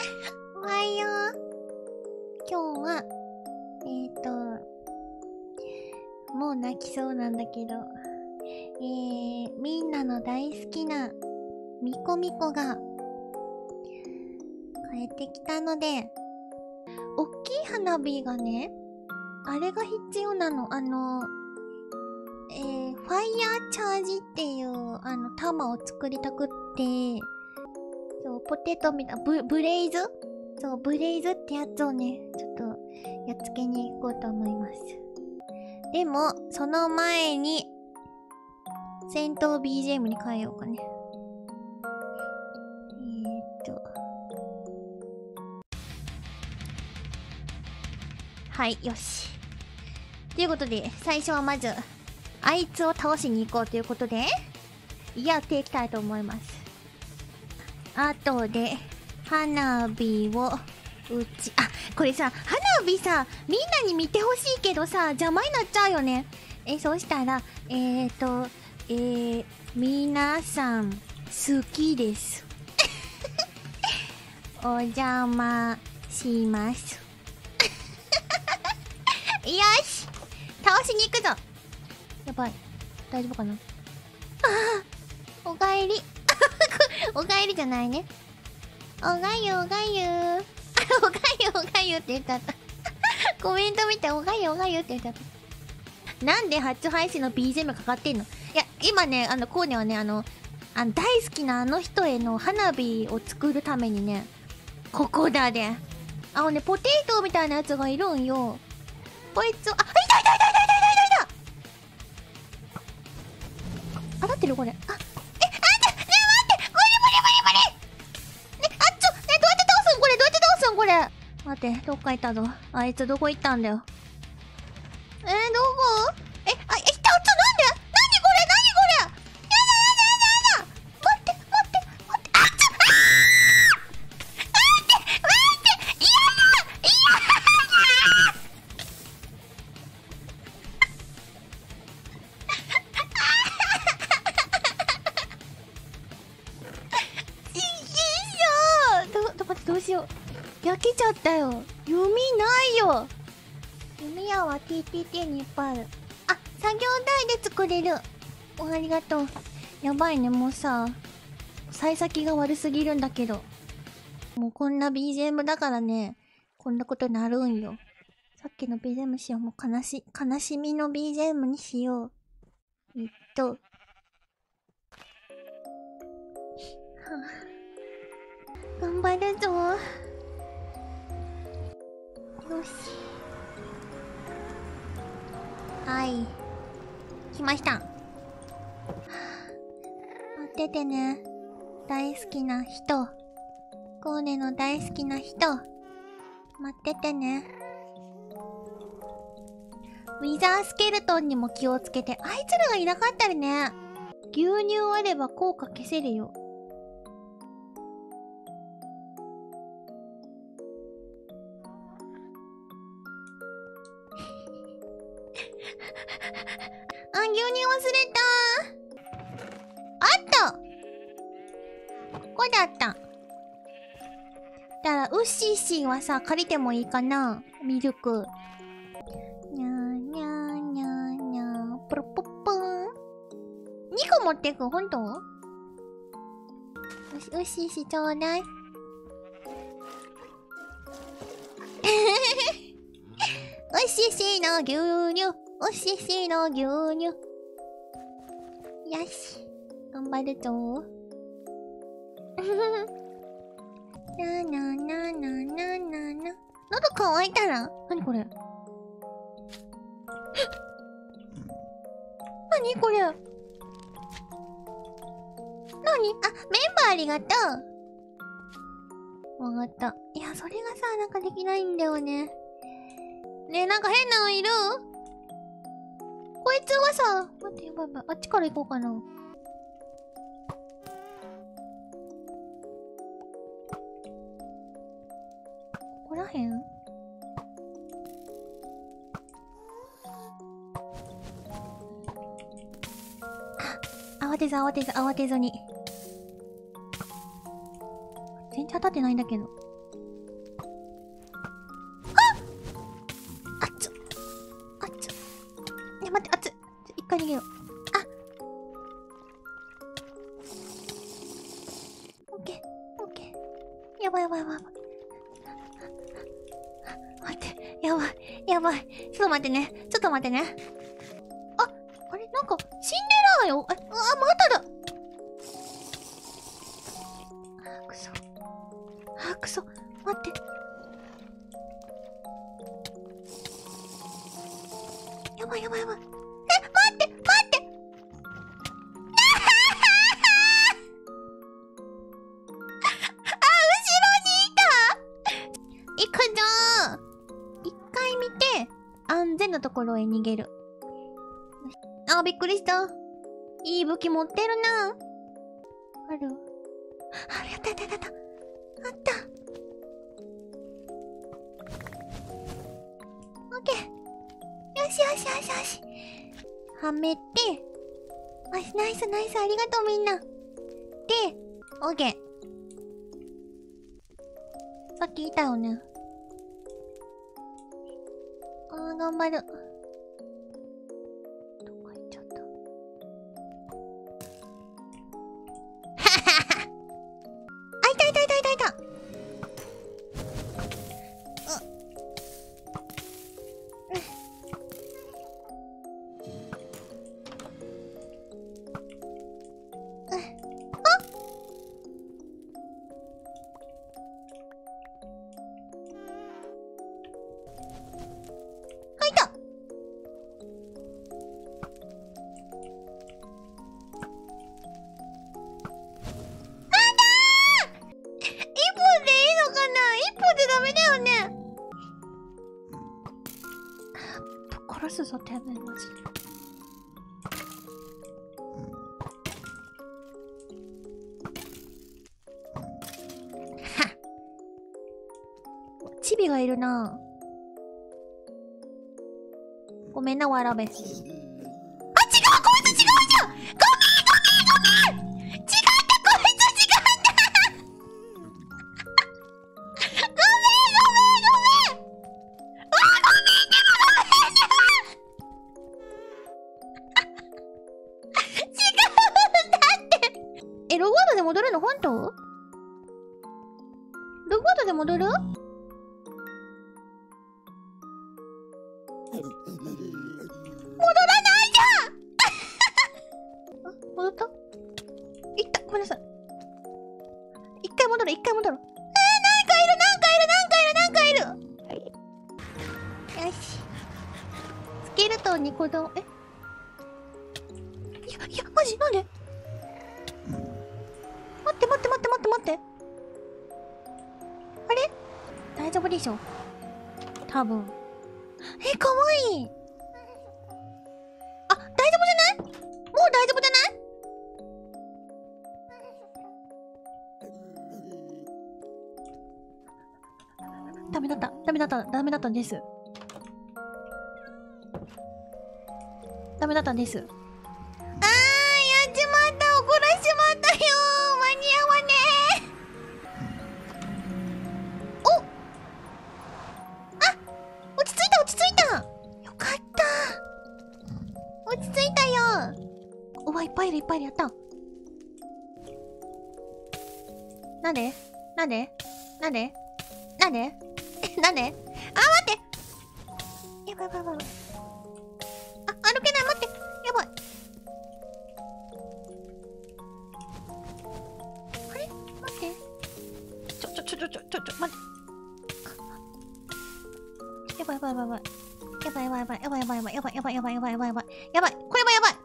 おはよう。今日は、もう泣きそうなんだけど、みんなの大好きなミコミコが帰ってきたので、おっきい花火がね、あれが必要なの。ファイヤーチャージっていう、玉を作りたくって、そう、ポテトみたいな、ブレイズそう、ブレイズってやつをね、ちょっと、やっつけに行こうと思います。でも、その前に、戦闘 BGM に変えようかね。はい、よし。ということで、最初はまず、あいつを倒しに行こうということで、やっていきたいと思います。あとで、花火を、これさ、花火さ、みんなに見てほしいけどさ、邪魔になっちゃうよね。そうしたら、皆さん、好きです。お邪魔します。よし倒しに行くぞ。やばい。大丈夫かな。おかえり。おかえりじゃないね。おがゆおがゆおがゆおがゆって言っちゃった。コメント見ておがゆおがゆって言っちゃった。なんで初配信の BGM かかってんの？いや、今ね、コーネはね、大好きなあの人への花火を作るためにね、ここだで。ポテトみたいなやつがいるんよ。こいつを、いた当たってるこれ。ね、待って無理ね、どうやって倒すんこれどうやって倒すんこれ。待って、どっか行ったぞ。あいつどこ行ったんだよ。どこ？なんで？何これやだ待ってどうしよう。焼けちゃったよ。弓ないよ。弓矢は TTT にいっぱいある。作業台で作れる。ありがとう。やばいね、もうさ、幸先が悪すぎるんだけど。もうこんな BGM だからね、こんなことなるんよ。さっきの BGM しよう。もう悲しみの BGM にしよう。頑張るぞ。よし。はい。来ました。待っててね。大好きな人。コーネの大好きな人。待っててね。ウィザースケルトンにも気をつけて。あいつらがいなかったらね。牛乳あれば効果消せるよ。牛乳忘れた。あった。ここだった。だからウッシーシーはさ、借りてもいいかな、ミルク。にゃーにゃーにゃーにゃー、プルポップーン。2個持ってく、ほんと？ウッシーシーちょうだい。ウッシーシーの牛乳。ウッシーシーの牛乳。よし。頑張るぞ。ななななななな。喉乾いたら？なにこれ？なにこれ？なに？メンバーありがとう。わかった。いや、それがさ、なんかできないんだよね。ねえ、なんか変なのいる？こいつはさ、待って、やばいやばい。あっちから行こうかな。ここらへん？慌てずに。全然当たってないんだけど。 逃げよう。あ、オッケーオッケー。やばいやばいやばい。待って、やばいやばい。ちょっと待ってね、ちょっと待ってね。あ、あれなんかシンデレラよ。まただ。くそ。くそ。待って。やばいやばいやばい。待って待って後ろにいた。行くぞー。一回見て、安全なところへ逃げる。びっくりした。いい武器持ってるな。ある？やったやったやった。あった。オッケー。よしよしよしよし。はめて。ナイスナイスナイス、ありがとうみんな。で、オッケー。さっきいたよね。頑張る。どこ行っちゃった。いたいたいたいたいた。殺すぞてめえマジで。チビがいるな。ごめんなわらべ。違う、こいつ違うじゃん。ごめん違った、こいつ違ったごめんログワードで戻るの本当？ログワードで戻る？戻らないじゃん戻った？いった、ごめんなさい。一回戻る、一回戻る。なんかいるよし。スケルトンに子供、いや、マジなんで？待って。あれ？大丈夫でしょ？多分。かわいい。大丈夫じゃない？もう大丈夫じゃない？ダメだったんです。ダメだったんです。やっちまった。怒らしちまったよ。間に合わねえ。落ち着いた。よかった。落ち着いたよ。いっぱいいる、やった。なんで待ってやばい。歩けない、待って。やばい。あれ待って。待って。やばい。これもやばい。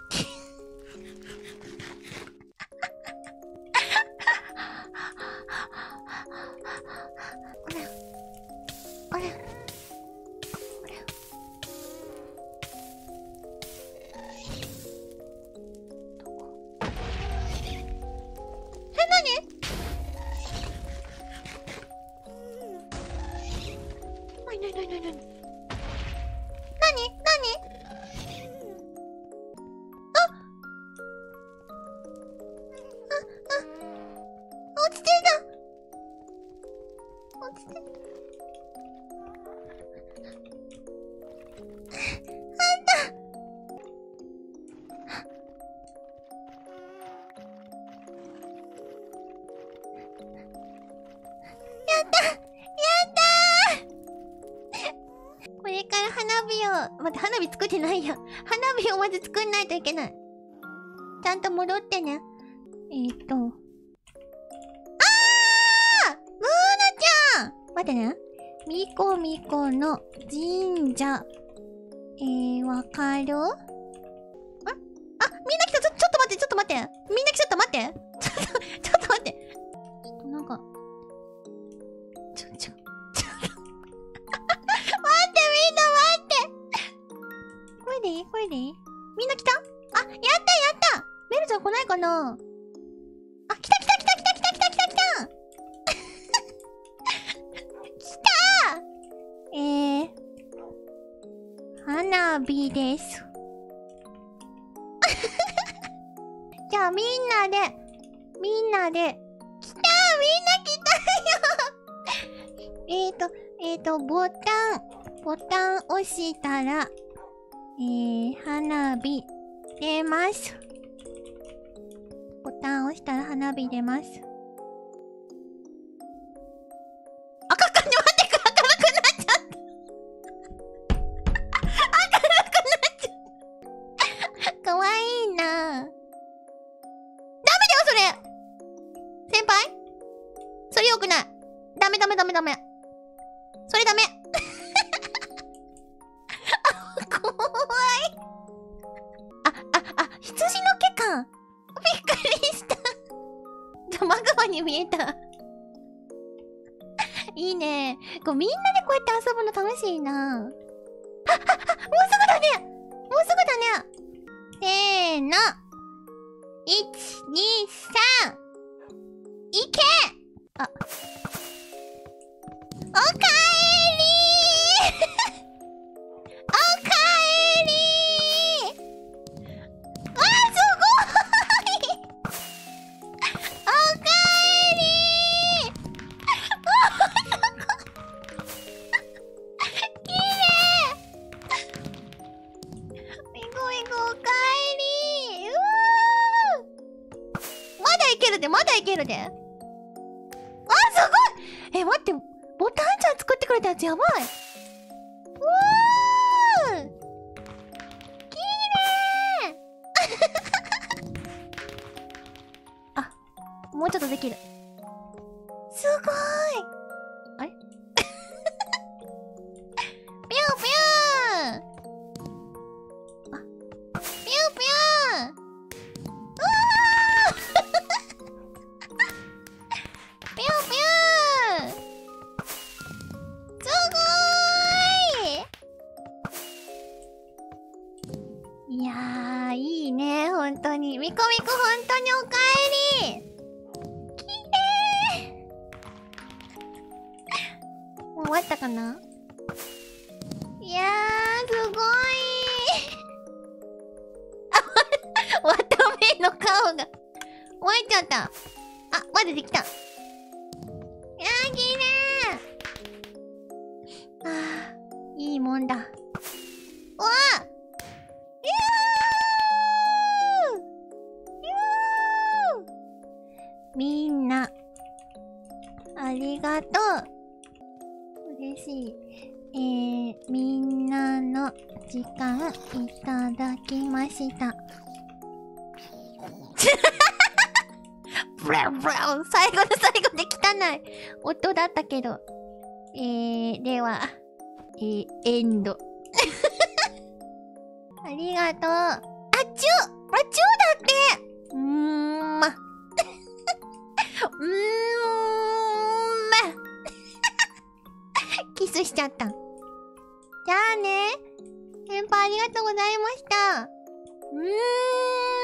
あれ落ち着いた。あんたこれから花火を、待って、花火作ってないや。花火をまず作んないといけない。ちゃんと戻ってね。ムーナちゃん待ってね。みこみこの神社。わかる？あ、みんな来た。ちょっと待って、ちょっと待って。みんな来ちゃった、待って。ちょっと待って。ちょっとなんか。ちょっと。待って、みんな待って。これでいい？これでいい？みんな来た？あ、やったやったメルちゃん来ないかな？あ、来た来た来た来た来た来た来た来た来た花火です。じゃあみんなで、来たみんな来たよボタン押したら、花火出ます。ボタン押したら花火出ます。待って、明るくなっちゃった。かわいいな。ダメだよ、それ。先輩？それよくない。ダメ。それダメ。怖い。羊の毛か。びっくりした。マグマに見えた。いいね。みんなでこうやって遊ぶの楽しいな。もうすぐだね。せーの。1、2、3。いけ！あ。おかえりおかえりわあ、すごいおかえりきれいみこおかえりまだいけるで。あ、すごい待って、ボタンちゃん作ってくれたやつやばい。きれいあ、もうちょっとできる。すごい。あれピューピュー。あ、ピューピュー。ピューピュー。すごーい。いやー、いいね、ほんとに。みこほんとにおかえり。きれい。もう終わったかな？いやー、すごいー。わための顔が燃えちゃった。あ、まだできた。いやー、きれい。あー、いいもんだ。うわー、みんなありがとう。嬉しい。みんなの時間いただきました。ブラブラ最後の最後で汚い音だったけど。では、エンド。ありがとう。あちゅだってま。キスしちゃった。じゃあね。先輩ありがとうございました。